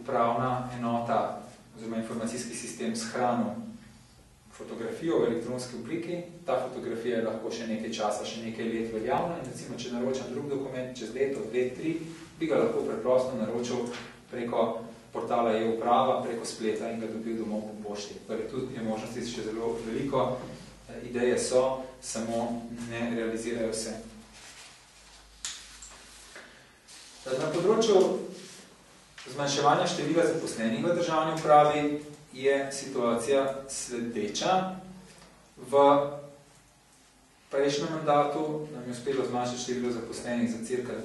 upravna enota oziroma informacijski sistem shranil fotografijo v elektronski obliki. Ta fotografija je lahko še nekaj časa, še nekaj let veljavna in recimo, če naročam drug dokument čez leto, 2, 3, bi ga lahko preprosto naročil preko portala e-uprava, preko spleta in ga dobil domov po pošti. Torej, tudi je možnosti še zelo veliko, ideje so, samo ne realizirajo se. Na področju zmanjševanja števila zaposlenih v državni upravi je situacija sledeča. V prejšnjem mandatu nam je uspelo zmanjšati število zaposlenih za cirka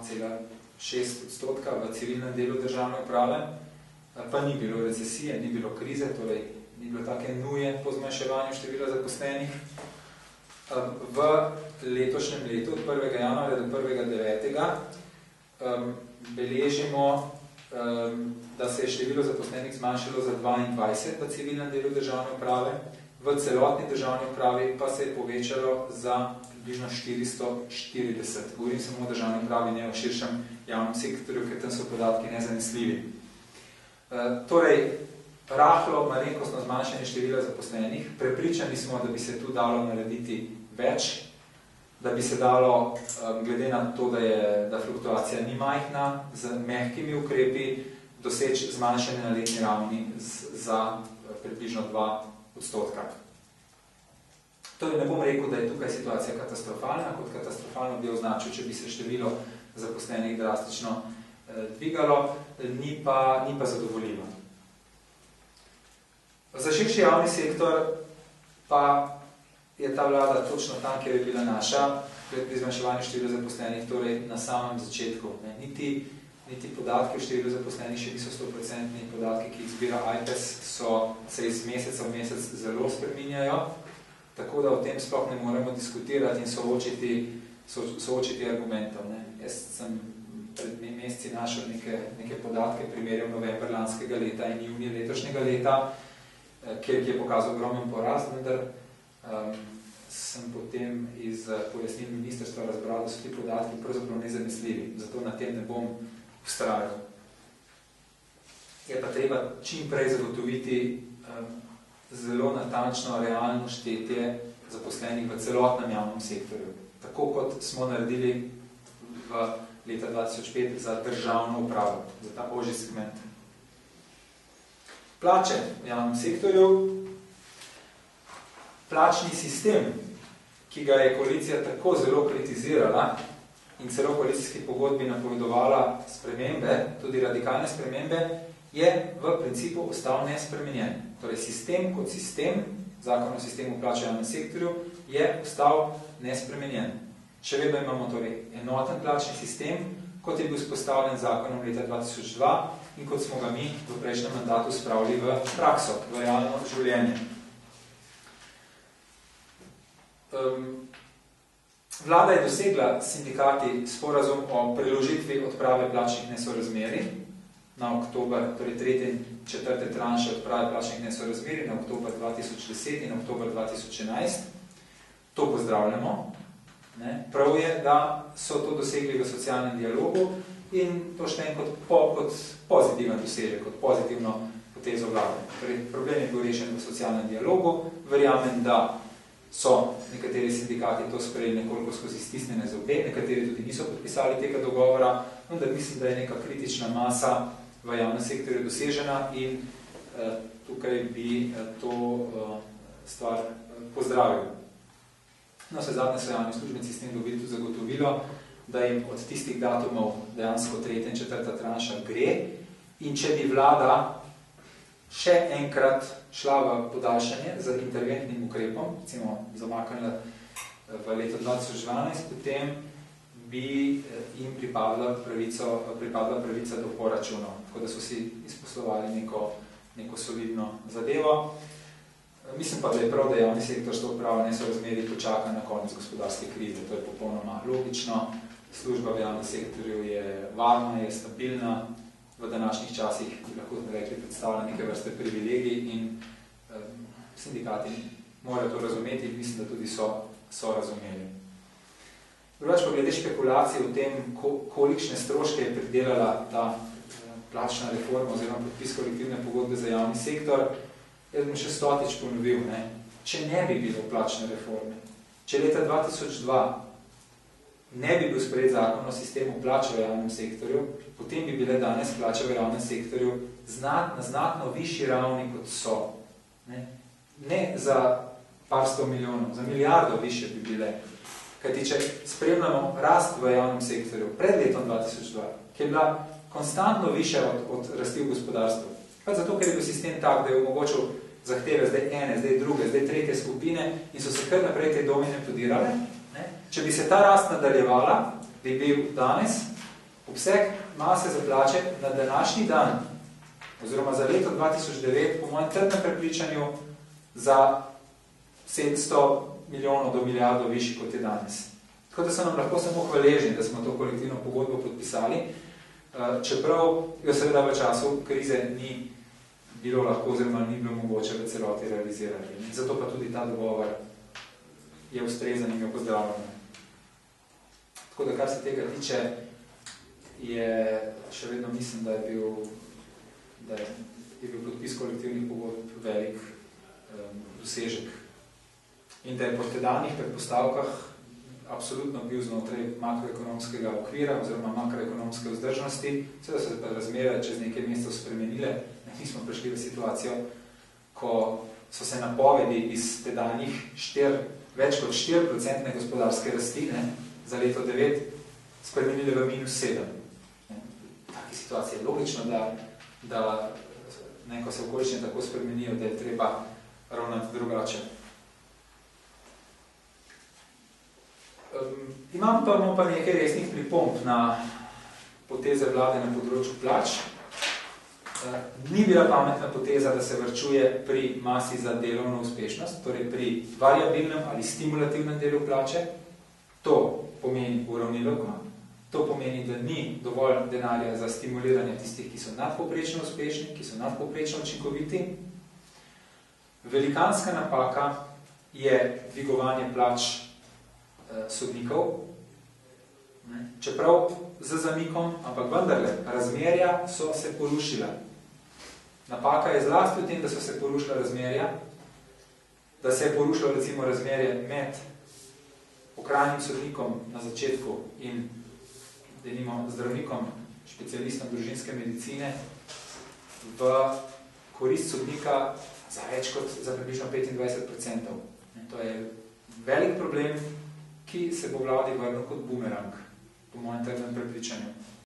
2,6% v civilnem delu državne uprave, pa ni bilo recesije, ni bilo krize, torej ni bilo take nuje po zmanjševanju števila zaposlenih. V letošnjem letu, od 1. januarja do 1. 9. Beležimo, da se je število zaposlenih zmanjšalo za 22 v civilnem delu državne uprave, v celotni državni upravi pa se je povečalo za približno 440. Govorim samo o državni upravi, ne o širšem javnem sektorju, ker tam so podatki nezanesljivi. Torej, rahlo, malenkostno zmanjšanje števila zaposlenih. Prepričani smo, da bi se tu dalo narediti več, da bi se dalo, glede na to, da fluktuacija ni majhna, z mehkimi ukrepi doseči zmanjšanje na letni ravni za približno 2%. Torej, ne bom rekel, da je tukaj situacija katastrofalna, kot katastrofalno bi označil, če bi se število zaposlenih drastično dvigalo, ni pa zadovoljivo. Za širši javni sektor pa je ta vlada točno tam, kjer je bila naša, pri zmanjševanju števila zaposlenih, torej na samem začetku. Niti podatki o številu zaposlenih še niso 100%, podatki, ki jih zbira IPES, se iz meseca v mesec zelo spreminjajo, tako da o tem sploh ne moremo diskutirati in soočiti argumentov. Jaz sem pred meseci našel neke podatke, primerjal november lanskega leta in junija letošnjega leta, kjer je pokazal ogromen porast, vendar sem potem iz pojasnil ministrstva razbral, da so ti podatki pravzaprav nezanesljivi, zato na tem ne bom vztrajal. Je pa treba čim prej zagotoviti zelo natančno realno štetje zaposlenih v celotnem javnem sektorju, tako kot smo naredili v leta 2005 za državno upravo, za ta ožji segment. Plače v javnem sektorju. Plačni sistem, ki ga je koalicija tako zelo kritizirala in celo v koalicijski pogodbi napovedovala spremembe, tudi radikalne spremembe, je v principu ostal nespremenjen. Torej, sistem kot sistem, zakon o sistemu plače v javnem sektorju, je ostal nespremenjen. Še vedno imamo torej enoten plačni sistem, kot je bil vzpostavljen zakonom leta 2002 in kot smo ga mi v prejšnjem mandatu spravili v prakso, v realno življenje. Vlada je dosegla s sindikati sporazum o preložitvi odprave plačnih nesorazmerij na oktober, torej 3. in 4. tranše odprave plačnih nesorazmerij na oktober 2010 in oktober 2011. To pozdravljamo. Prav je, da so to dosegli v socialnem dialogu in to štejem kot pozitiven dosežek, kot pozitivno potezo vlade. Torej, problem je bil rešen v socialnem dialogu. Verjamem, da so nekateri sindikati to sprejeli nekoliko skozi stisnjene zobe, nekateri tudi niso podpisali tega dogovora, vendar mislim, da je neka kritična masa v javnem sektorju dosežena in tukaj bi to stvar pozdravil. No, zadnje so javni uslužbenci s tem dobili tudi zagotovilo, da jim od tistih datumov dejansko 3. in 4. tranša gre in če bi vlada še enkrat šla v podaljšanje z interventnim ukrepom, recimo zamaknila v leto 2012, potem bi jim pripadla pravica do poračunov, tako da so si izposlovali neko solidno zadevo. Mislim pa, da je prav, da javni sektor s to upravo nesorazmerij počaka na konec gospodarske krize. To je popolnoma logično. Služba v javnem sektorju je varna, je stabilna, v današnjih časih lahko rekli predstavlja neke vrste privilegij in sindikati morajo to razumeti in mislim, da tudi so razumeli. Drugač pa glede špekulacij o tem, kolikšne stroške je pridelala ta plačna reforma oziroma podpis kolektivne pogodbe za javni sektor, jaz bom še 100-tič ponovil, če ne bi bilo plačne reforme, če leta 2002 ne bi bil sprejet zakon o sistemu plač v javnem sektorju, potem bi bile danes plače v javnem sektorju na znatno višji ravni, kot so. Ne za par 100 milijonov, za milijardo više bi bile. Kajti, če spremljamo rast v javnem sektorju pred letom 2002, ki je bila konstantno više od rasti v gospodarstvu, pa zato, ker je bil sistem tak, da je omogočil zahteve zdaj ene, zdaj druge, zdaj tretje skupine in so se kar naprej te domine podirale. Če bi se ta rast nadaljevala, bi bil danes obseg mase za plače na današnji dan, oziroma za leto 2009, po mojem trdnem prepričanju, za 700 milijonov do milijardo višji, kot je danes. Tako da so nam lahko samo hvaležni, da smo to kolektivno pogodbo podpisali, čeprav jo seveda v času krize ni bilo lahko, oziroma ni bilo mogoče v celoti realizirati. Zato pa tudi ta dogovor je ustrezan in jo pozdravljamo. Tako da, kar se tega tiče, je še vedno mislim, da je bil podpis kolektivnih pogodb velik dosežek. In da je po tedanjih predpostavkah absolutno bil znotraj makroekonomskega okvira oziroma makroekonomske vzdržnosti. Seveda so se pa razmere čez nekaj mesecev spremenile. Mi smo prišli v situacijo, ko so se napovedi iz tedanjih več kot 4% gospodarske rasti za leto 9 spremenili v -7. V taki situaciji je logično, da ko se okolične tako spremenijo, da je treba ravnati drugače. Imamo pa nekaj resnih pripomb na poteze vlade na področju plač. Ni bila pametna poteza, da se varčuje pri masi za delovno uspešnost, torej pri variabilnem ali stimulativnem delu plače. To pomeni uravnilovko. To pomeni, da ni dovolj denarja za stimuliranje tistih, ki so nadpovprečno uspešni, ki so nadpovprečno učinkoviti. Velikanska napaka je dvigovanje plač sodnikov, čeprav z zamikom, ampak vendarle, razmerja so se porušila. Napaka je zlasti v tem, da so se porušila razmerja, da se je porušilo recimo razmerje med okrajnim sodnikom na začetku in denimo zdravnikom, specialistom družinske medicine v korist sodnika za približno 25%. To je velik problem, ki se bo vladi vrnil kot bumerang, po mojem trdnem prepričanju.